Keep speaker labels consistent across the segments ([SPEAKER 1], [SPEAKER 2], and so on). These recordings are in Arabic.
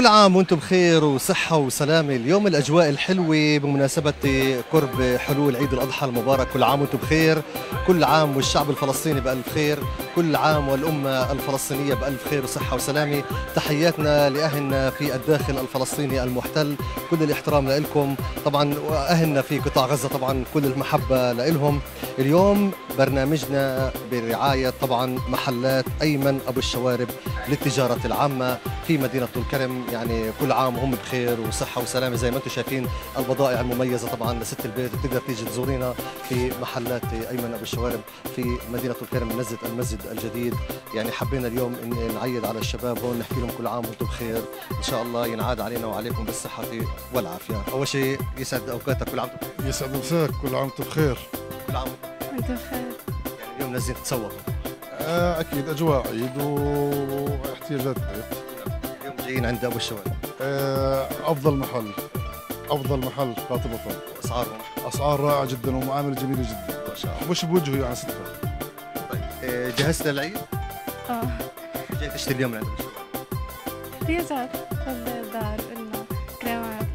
[SPEAKER 1] كل عام وانتم بخير وصحة وسلامة. اليوم الأجواء الحلوة بمناسبة قرب حلول عيد الأضحى المبارك. كل عام وانتم بخير، كل عام والشعب الفلسطيني بألف خير، كل عام والأمة الفلسطينية بألف خير وصحة وسلامة. تحياتنا لأهلنا في الداخل الفلسطيني المحتل، كل الاحترام لكم طبعا، وأهلنا في قطاع غزة طبعا كل المحبة لهم. اليوم برنامجنا برعاية طبعا محلات أيمن أبو الشوارب للتجارة العامة في مدينة طول كرم. يعني كل عام وهم بخير وصحة وسلامة. زي ما انتم شايفين البضائع المميزة طبعا لست البيت، بتقدر تيجي تزورينا في محلات أيمن أبو الشوارب في مدينة طول كرم نزلة المسجد الجديد. يعني حبينا اليوم إن نعيد على الشباب هون، نحكي لهم كل عام وانتم بخير، إن شاء الله ينعاد علينا وعليكم بالصحة والعافية. أول شيء يسعد أوقاتك، كل عام وانتم بخير.
[SPEAKER 2] يسعد مساك، كل عام وانتم بخير.
[SPEAKER 1] كل عام
[SPEAKER 3] وانت بخير.
[SPEAKER 1] يعني اليوم نازلين تتسوقوا؟
[SPEAKER 2] اكيد اجواء عيد واحتياجات بيت.
[SPEAKER 1] اليوم جايين عند ابو الشوارب.
[SPEAKER 2] افضل محل، افضل محل قاطبة.
[SPEAKER 1] اسعارهم؟
[SPEAKER 2] اسعار رائعه جدا ومعامله جميله جدا
[SPEAKER 1] ما شاء الله.
[SPEAKER 2] مش بوجهه يعني صدقا.
[SPEAKER 1] طيب جهزت للعيد؟
[SPEAKER 3] اه
[SPEAKER 1] جاي تشتري اليوم من عند ابو الشوارب؟
[SPEAKER 3] احتياجات الدار انه كريمات.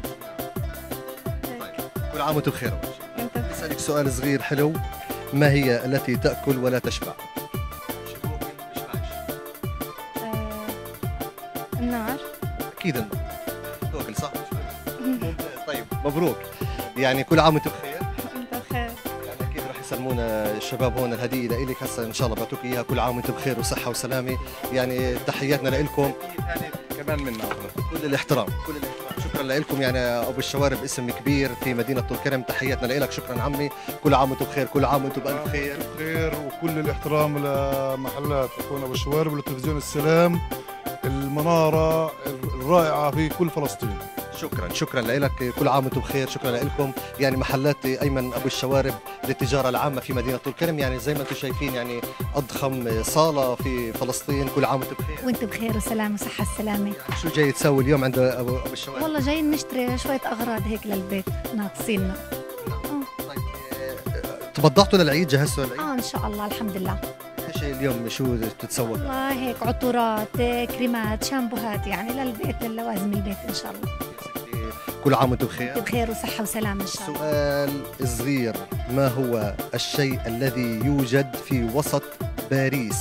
[SPEAKER 1] طيب كل عام وانتم بخير. اول شيء
[SPEAKER 3] وانت بخير.
[SPEAKER 1] اسالك سؤال صغير حلو، ما هي التي تاكل ولا تشبع؟
[SPEAKER 3] النار.
[SPEAKER 1] اكيد النار تاكل صح؟ طيب مبروك، يعني كل عام وانتم بخير.
[SPEAKER 3] وانت بخير.
[SPEAKER 1] يعني اكيد راح يسلمونا الشباب هون الهديه لإلك هسه ان شاء الله بعطوك اياها. كل عام وانتم بخير وصحه وسلامه. يعني تحياتنا لكم
[SPEAKER 2] كمان منا
[SPEAKER 1] كل الاحترام، كل الاحترام. شكرا لكم يعني ابو الشوارب، اسم كبير في مدينه طول كرم. تحياتنا لك، شكرا عمي. كل عام وانتم بخير، كل عام وانتم بالف خير.
[SPEAKER 2] خير وكل الاحترام لمحلات اخونا ابو الشوارب ولتلفزيون السلام، المناره الرائعه في كل فلسطين.
[SPEAKER 1] شكرا لك، كل عام وانتم بخير. شكرا لكم. يعني محلات ايمن ابو الشوارب للتجاره العامه في مدينه طول كرم، يعني زي ما انتم شايفين يعني اضخم صاله في فلسطين. كل عام وانتم بخير.
[SPEAKER 4] وانت بخير وسلام وصحة السلامة.
[SPEAKER 1] يعني شو جاي تسوي اليوم عند ابو الشوارب؟
[SPEAKER 4] والله جايين نشتري شوية أغراض هيك للبيت ناقصيننا.
[SPEAKER 1] طيب تبضعتوا للعيد؟ جهزتوا للعيد؟
[SPEAKER 4] إن شاء الله الحمد لله.
[SPEAKER 1] ايش اليوم شو تتسوق؟
[SPEAKER 4] والله هيك عطورات، كريمات، شامبوهات يعني للبيت، للوازم البيت إن شاء الله.
[SPEAKER 1] كل عام وانتم بخير.
[SPEAKER 4] وانت بخير وصحة وسلامة إن شاء الله.
[SPEAKER 1] سؤال صغير، ما هو الشيء الذي يوجد في وسط باريس؟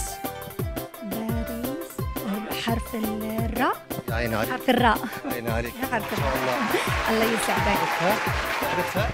[SPEAKER 4] باريس حرف الراء.
[SPEAKER 1] يا عيني عليك،
[SPEAKER 4] حرف الراء.
[SPEAKER 1] يا عيني عليك، ما
[SPEAKER 4] حرف
[SPEAKER 1] شاء الله.
[SPEAKER 4] الله يسعدك.
[SPEAKER 1] عرفتها؟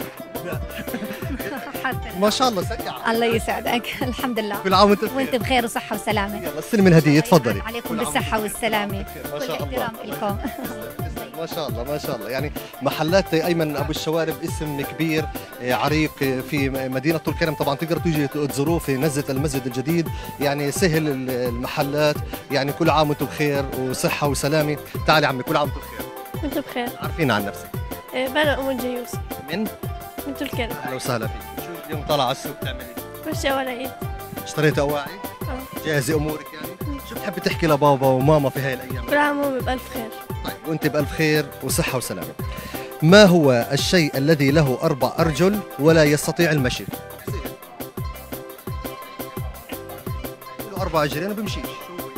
[SPEAKER 4] حرف
[SPEAKER 1] ما شاء الله سريعة.
[SPEAKER 4] الله يسعدك. الحمد لله.
[SPEAKER 1] كل عام وانتم
[SPEAKER 4] وانت
[SPEAKER 1] بخير.
[SPEAKER 4] بخير وصحة وسلامة.
[SPEAKER 1] يلا استلم الهدية، تفضلي.
[SPEAKER 4] عليكم بالصحة والسلامة.
[SPEAKER 1] ما
[SPEAKER 4] كل
[SPEAKER 1] شاء الله.
[SPEAKER 4] احترام لكم.
[SPEAKER 1] ما شاء الله ما شاء الله. يعني محلات ايمن ابو الشوارب اسم كبير عريق في مدينه طول كرم. طبعا تقدروا تيجي تزوروه في نزله المسجد الجديد. يعني سهل المحلات. يعني كل عام وانتم بخير وصحه وسلامه. تعالي عمي، كل عام وانتم بخير.
[SPEAKER 3] وانت بخير.
[SPEAKER 1] عارفين عن نفسك؟
[SPEAKER 3] بلا أم جيوس.
[SPEAKER 1] من؟
[SPEAKER 3] وانت الكرم.
[SPEAKER 1] اهلا وسهلا فيك. شو اليوم طالع على السوق تعملي؟
[SPEAKER 3] وش ولا عيد.
[SPEAKER 1] اشتريت اواعي؟ جاهزه امورك يعني؟ شو بتحبي تحكي لبابا وماما في هاي الايام؟
[SPEAKER 3] كل عام وهم بألف خير.
[SPEAKER 1] طيب وانت بالف خير وصحه وسلامه. ما هو الشيء الذي له 4 أرجل ولا يستطيع المشي؟ له 4 أرجلين وبمشيش. شو هو؟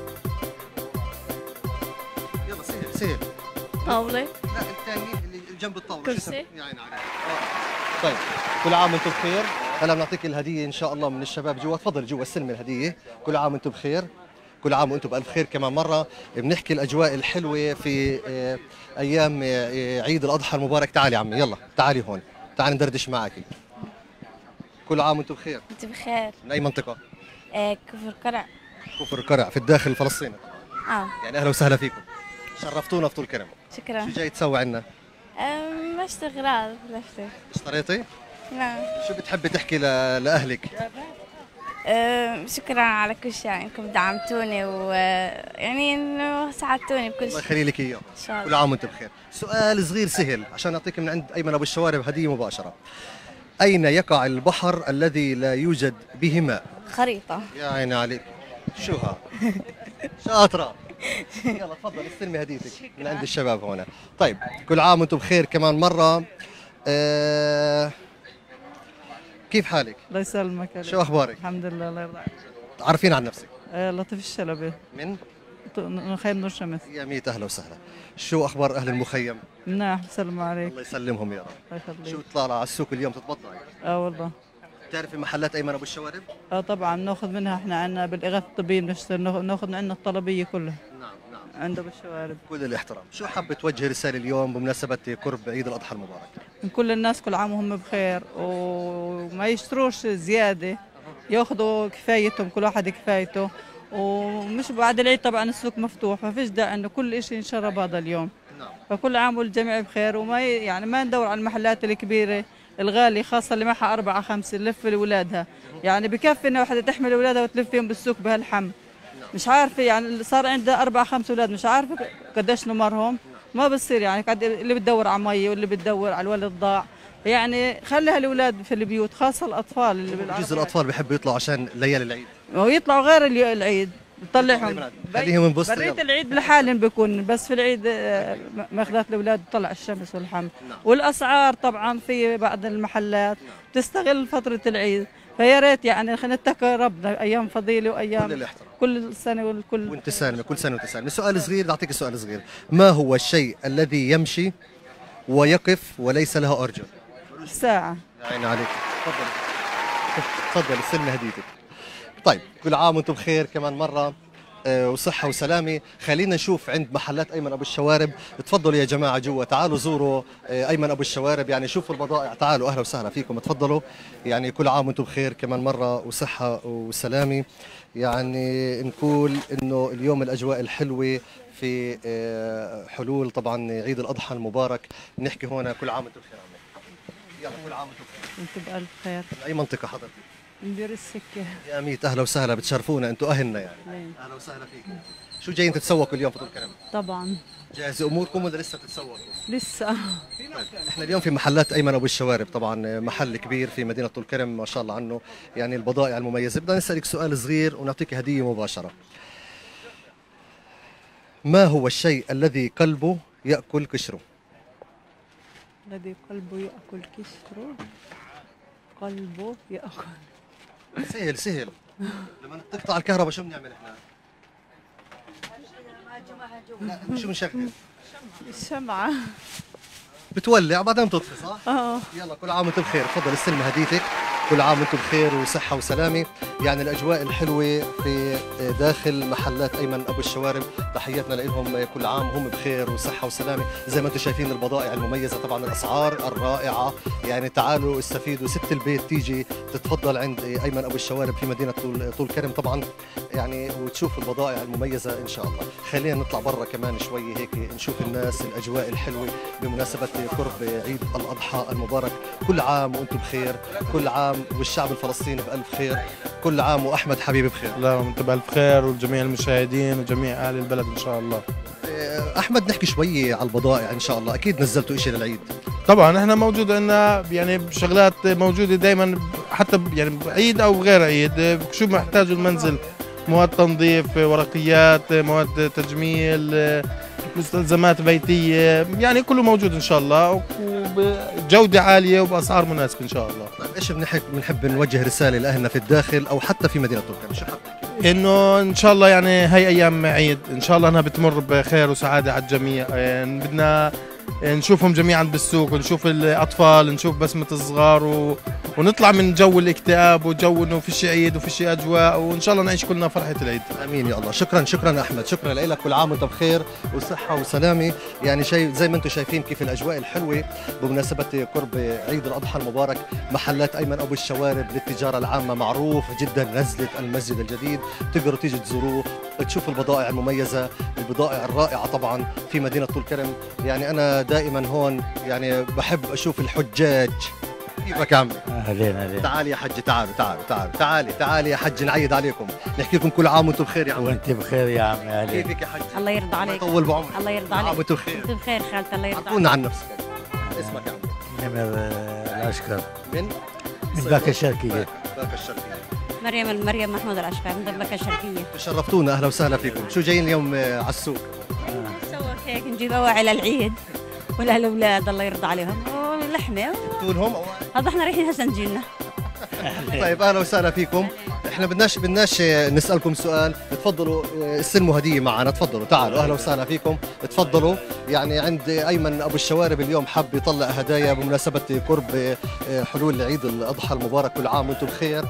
[SPEAKER 1] يلا سهل.
[SPEAKER 3] طاولة.
[SPEAKER 1] لا الثاني اللي جنب الطاولة.
[SPEAKER 3] كرسي.
[SPEAKER 1] يعني عليك. طيب كل عام وانتم بخير. هلا بنعطيك الهدية إن شاء الله من الشباب جوا. تفضل جوا استلمي الهدية. كل عام وانتم بخير. كل عام وانتم بألف خير. كمان مرة بنحكي الأجواء الحلوة في أيام عيد الأضحى المبارك. تعالي عمي، يلا تعالي هون، تعالي ندردش معك. كل عام وانتم بخير.
[SPEAKER 3] انت بخير.
[SPEAKER 1] من أي منطقة؟
[SPEAKER 3] كفر قرع.
[SPEAKER 1] كفر قرع في الداخل الفلسطيني. يعني أهلا وسهلا فيكم، شرفتونا في طول كرم.
[SPEAKER 3] شكرا.
[SPEAKER 1] شو جاي تسوي عنا؟
[SPEAKER 3] بشتغل أغراض لفتة.
[SPEAKER 1] اشتريتي؟
[SPEAKER 3] نعم.
[SPEAKER 1] شو بتحبي تحكي لأهلك؟
[SPEAKER 3] شكرا على كل شيء، انكم دعمتوني ويعني انه ساعدتوني بكل
[SPEAKER 1] الله
[SPEAKER 3] شيء.
[SPEAKER 1] يخلي لك اياه.
[SPEAKER 3] ان شاء
[SPEAKER 1] كل
[SPEAKER 3] الله.
[SPEAKER 1] عام وانت بخير. سؤال صغير سهل عشان نعطيك من عند ايمن ابو الشوارب هديه مباشره. اين يقع البحر الذي لا يوجد به ماء؟
[SPEAKER 3] خريطة.
[SPEAKER 1] يا عيني عليك، شو ها؟ شاطره. يلا تفضل استلمي هديتك من عند الشباب هنا. طيب كل عام وانتم بخير كمان مره. كيف حالك؟
[SPEAKER 5] الله يسلمك.
[SPEAKER 1] شو اخبارك؟
[SPEAKER 5] الحمد لله الله يرضى عليك.
[SPEAKER 1] عارفين عن نفسك؟
[SPEAKER 5] لطيف الشلبي
[SPEAKER 1] من؟
[SPEAKER 5] مخيم نور شمس.
[SPEAKER 1] يا ميت اهلا وسهلا. شو اخبار اهل المخيم؟
[SPEAKER 5] مناح، السلام عليك.
[SPEAKER 1] الله يسلمهم يا رب.
[SPEAKER 5] الله يخليك.
[SPEAKER 1] شو طالعه على السوق اليوم تتبضعي؟
[SPEAKER 5] والله.
[SPEAKER 1] بتعرفي محلات ايمن ابو الشوارب؟
[SPEAKER 5] طبعا بناخذ منها، احنا عندنا بالاغاثه الطبيه بنشتري، ناخذ من عندنا الطلبيه كلها.
[SPEAKER 1] نعم.
[SPEAKER 5] عنده بالشوارب.
[SPEAKER 1] كل الاحترام. شو حابة توجه رسالة اليوم بمناسبة قرب عيد الأضحى المبارك؟
[SPEAKER 5] من كل الناس كل عام وهم بخير، وما يشتروش زياده، ياخذوا كفايتهم، كل واحد كفايته، ومش بعد العيد طبعا السوق مفتوح، ما فيش داعي انه كل شيء ينشرب هذا اليوم. فكل عام والجميع بخير، وما يعني ما ندور على المحلات الكبيره الغالي، خاصه اللي معها 4 5 نلف لاولادها، يعني بكفي انه وحده تحمل اولادها وتلف فيهم بالسوق بهالحم. مش عارفه يعني صار عندها 4 5 اولاد، مش عارفه قديش نمرهم، ما بصير يعني قاعد اللي بتدور على مي واللي بتدور على الولد ضاع، يعني خليها الاولاد في البيوت، خاصه الاطفال اللي
[SPEAKER 1] جزء الاطفال بيحبوا يطلعوا عشان ليالي العيد،
[SPEAKER 5] ويطلعوا غير العيد بطلعهم
[SPEAKER 1] خليهم ينبسطوا.
[SPEAKER 5] بريت العيد لحالهم بيكون، بس في العيد ماخذات الاولاد تطلع الشمس والحم. والاسعار طبعا في بعض المحلات تستغل فتره العيد، فيا ريت يعني خلينا نتقي ربنا، ايام فضيله وايام كل سنه والكل
[SPEAKER 1] وانت سالمه، كل سنه وانت سالمه. سؤال صغير، اعطيك سؤال صغير، ما هو الشيء الذي يمشي ويقف وليس له ارجل؟
[SPEAKER 5] الساعه.
[SPEAKER 1] عيني عليك. تفضل استلمي هديتك. طيب كل عام وانتم بخير كمان مره وصحة وسلامة. خلينا نشوف عند محلات أيمن أبو الشوارب. تفضلوا يا جماعة جوا، تعالوا زوروا أيمن أبو الشوارب، يعني شوفوا البضائع، تعالوا أهلا وسهلا فيكم، تفضلوا. يعني كل عام وانتم بخير كمان مرة وصحة وسلامة. يعني نقول إنه اليوم الأجواء الحلوة في حلول طبعا عيد الأضحى المبارك. نحكي هون كل عام وانتم بخير. يلا كل عام وانتم بخير.
[SPEAKER 5] وانتم بألف خير.
[SPEAKER 1] من أي منطقة حضرتك؟
[SPEAKER 5] من بير السكة.
[SPEAKER 1] يا ميت أهلا وسهلا، بتشرفونا، أنتم أهلنا يعني. أهلا وسهلا فيكم. شو جايين تتسوقوا اليوم في طول كرم؟
[SPEAKER 5] طبعا.
[SPEAKER 1] جاهز أموركم ولا لسه تتسوقوا؟
[SPEAKER 5] لسه.
[SPEAKER 1] طيب. احنا اليوم في محلات أيمن أبو الشوارب، طبعا محل كبير في مدينة طول كرم ما شاء الله عنه، يعني البضائع المميزة. بدنا نسألك سؤال صغير ونعطيك هدية مباشرة. ما هو الشيء الذي قلبه يأكل قشره؟
[SPEAKER 5] الذي قلبه يأكل قشره، قلبه يأكل.
[SPEAKER 1] سهل. لما تقطع الكهرباء شو بنعمل احنا؟ لا شو بنشغل؟
[SPEAKER 5] الشمعة.
[SPEAKER 1] بتولع بعدين بتطفي صح؟ يلا كل عام وانتم بخير، تفضل استلم هديتك. كل عام وانتم بخير وصحة وسلامة. يعني الأجواء الحلوة في داخل محلات أيمن أبو الشوارب، تحياتنا لهم، كل عام هم بخير وصحة وسلامة. زي ما انتم شايفين البضائع المميزة، طبعا الأسعار الرائعة. يعني تعالوا استفيدوا، ست البيت تيجي تتفضل عند أيمن أبو الشوارب في مدينة طول كرم طبعا، يعني وتشوف البضائع المميزة إن شاء الله. خلينا نطلع برا كمان شوي هيك نشوف الناس، الأجواء الحلوة بمناسبة قرب عيد الأضحى المبارك. كل عام وانتم بخير، كل عام والشعب الفلسطيني بألف خير، كل عام وأحمد حبيبي بخير.
[SPEAKER 6] لا وانت بألف خير، وجميع المشاهدين وجميع أهل البلد إن شاء الله.
[SPEAKER 1] أحمد نحكي شوي على البضائع إن شاء الله، أكيد نزلتوا إشي للعيد.
[SPEAKER 6] طبعا احنا موجود عندنا يعني شغلات موجودة دائما، حتى يعني عيد أو غير عيد، شو محتاجه المنزل، مواد تنظيف، ورقيات، مواد تجميل، مستلزمات بيتية، يعني كله موجود إن شاء الله، وبجودة عالية وبأسعار مناسبة إن شاء الله.
[SPEAKER 1] طيب إيش بنحب نوجه رسالة لأهلنا في الداخل أو حتى في مدينة طول كرم؟ شو حابب تحكي؟
[SPEAKER 6] إنه إن شاء الله يعني هاي أيام عيد، إن شاء الله أنها بتمر بخير وسعادة على الجميع. يعني بدنا نشوفهم جميعا بالسوق، ونشوف الأطفال، نشوف بسمة الصغار، ونطلع من جو الاكتئاب وجو انه فيش عيد وفيش اجواء، وان شاء الله نعيش كلنا فرحه العيد. امين يا الله. شكرا احمد، شكرا لك، كل عام وانت بخير وصحه وسلامه. يعني شيء زي ما انتم شايفين كيف الاجواء الحلوه بمناسبه قرب عيد الاضحى المبارك. محلات ايمن ابو الشوارب للتجاره العامه معروف جدا، نزله المسجد الجديد، تقدروا تيجوا تزوروه، تشوفوا البضائع المميزه، البضائع الرائعه طبعا في مدينه طول كرم. يعني انا دائما هون يعني بحب اشوف الحجاج. كيفك يا عمي؟
[SPEAKER 7] اهلين.
[SPEAKER 1] تعالي يا حج، تعالي يا حج، نعيد عليكم، نحكي لكم كل عام وانتم بخير يا عمي.
[SPEAKER 7] وانت بخير يا عمي. اهلين.
[SPEAKER 1] كيفك يا حج؟
[SPEAKER 3] الله يرضى عليك.
[SPEAKER 1] يطول بعمرك.
[SPEAKER 3] الله يرضى عليك.
[SPEAKER 1] عام وانتم بخير.
[SPEAKER 3] انت بخير خالتي، الله يرضى عليك.
[SPEAKER 1] حكونا عن نفسك. اسمك يا عمي؟
[SPEAKER 7] نمر العسكر
[SPEAKER 1] من
[SPEAKER 7] باكا الشرقية.
[SPEAKER 1] باكا الشرقية.
[SPEAKER 3] مريم محمود العشقر من باكا الشرقية.
[SPEAKER 1] تشرفتونا، اهلا وسهلا فيكم. شو جايين اليوم على السوق؟
[SPEAKER 3] نسوق هيك، نجيب اواعي للعيد وللاولاد الله يرضى عليهم، ولحمه
[SPEAKER 1] جبتوا لهم؟
[SPEAKER 3] هذا احنا رايحين هسه نجينا.
[SPEAKER 1] طيب اهلا وسهلا فيكم. احنا بدناش نسالكم سؤال، تفضلوا استلموا هديه معنا، تفضلوا تعالوا، اهلا وسهلا فيكم، تفضلوا. يعني عند ايمن ابو الشوارب اليوم حب يطلع هدايا بمناسبه قرب حلول عيد الاضحى المبارك، كل عام وانتم بخير.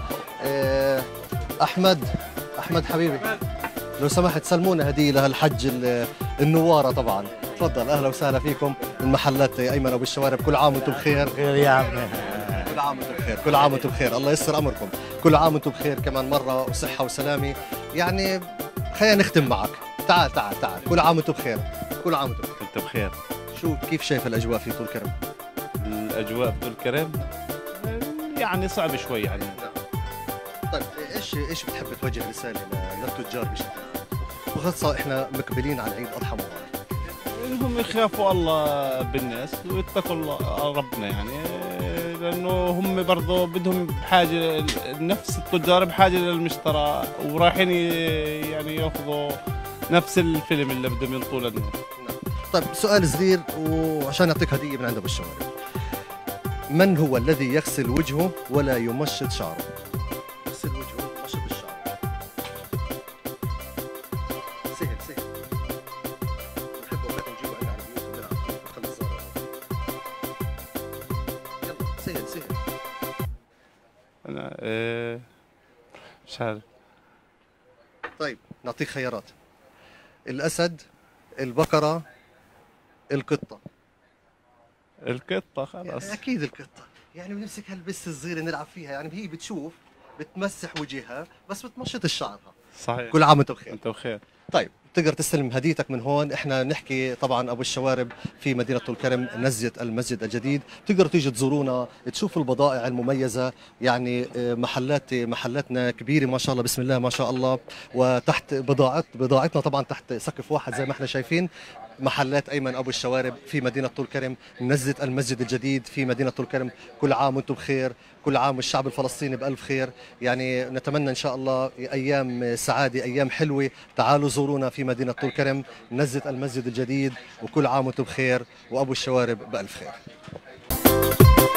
[SPEAKER 1] احمد حبيبي لو سمحت سلمونا هديه لهالحج النواره طبعا، تفضل اهلا وسهلا فيكم من محلات ايمن ابو الشوارب، كل عام وانتم بخير.
[SPEAKER 7] خير يا عمي.
[SPEAKER 1] كل عام وانتم بخير، كل عام وانتم بخير، الله يسر امركم، كل عام وانتم بخير كمان مره وصحه وسلامه. يعني خلينا نختم معك، تعال تعال تعال، كل عام وانتم بخير، كل عام وانتم بخير.
[SPEAKER 8] انت بخير.
[SPEAKER 1] كيف شايف الاجواء في طول كرم؟
[SPEAKER 8] الاجواء في طول كرم يعني صعب شوي يعني.
[SPEAKER 1] طيب ايش بتحب توجه رساله للتجار بشكل عام؟ وخاصه احنا مقبلين على عيد اضحى مبارك.
[SPEAKER 8] انهم يخافوا الله بالناس ويتقوا الله ربنا يعني، لانه هم برضه بدهم بحاجه، نفس التجار بحاجه للمشترى ورايحين يعني ياخذوا نفس الفيلم اللي بدهم ينطوه للناس.
[SPEAKER 1] طيب سؤال صغير وعشان اعطيك هديه من عند ابو الشوارب، من هو الذي يغسل وجهه ولا يمشط شعره؟ يغسل وجهه ويمشط الشعر. سهل نحب اوقات نجيبه عنا على البيوت ونلعب نخلي الزهر. يلا سهل
[SPEAKER 8] انا مش عارف.
[SPEAKER 1] طيب نعطيك خيارات: الاسد، البقره، القطه.
[SPEAKER 8] القطه خلاص.
[SPEAKER 1] يعني اكيد القطه، يعني بنمسك هالبس الصغيره نلعب فيها، يعني هي بتشوف بتمسح وجهها بس بتمشط الشعرها.
[SPEAKER 8] صحيح.
[SPEAKER 1] كل عام وانتم بخير.
[SPEAKER 8] انت بخير.
[SPEAKER 1] طيب تقدر تستلم هديتك من هون. احنا نحكي طبعا ابو الشوارب في مدينه طول كرم، نزيه المسجد الجديد، تقدروا تيجوا تزورونا تشوفوا البضائع المميزه، يعني محلاتنا كبيره ما شاء الله، بسم الله ما شاء الله، وتحت بضاعتنا طبعا تحت سقف واحد زي ما احنا شايفين. محلات ايمن ابو الشوارب في مدينه طول كرم، نزله المسجد الجديد في مدينه طول كرم، كل عام وانتم بخير، كل عام والشعب الفلسطيني بالف خير. يعني نتمنى ان شاء الله ايام سعاده، ايام حلوه، تعالوا زورونا في مدينه طول كرم، نزله المسجد الجديد، وكل عام وانتم بخير وابو الشوارب بالف خير.